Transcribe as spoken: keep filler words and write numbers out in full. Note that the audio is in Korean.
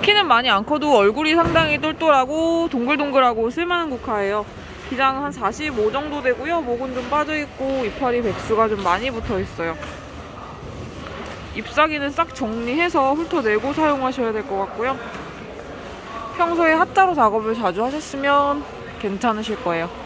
키는 많이 안 커도 얼굴이 상당히 똘똘하고 동글동글하고 쓸만한 국화예요. 기장 한 사십오 정도 되고요. 목은 좀 빠져있고 이파리 백수가 좀 많이 붙어있어요. 잎사귀는 싹 정리해서 훑어내고 사용하셔야 될 것 같고요. 평소에 핫자로 작업을 자주 하셨으면 괜찮으실 거예요.